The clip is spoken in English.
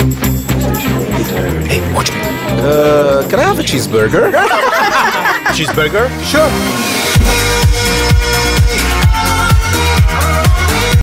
Hey, watch me. Can I have a cheeseburger? Cheeseburger? Sure.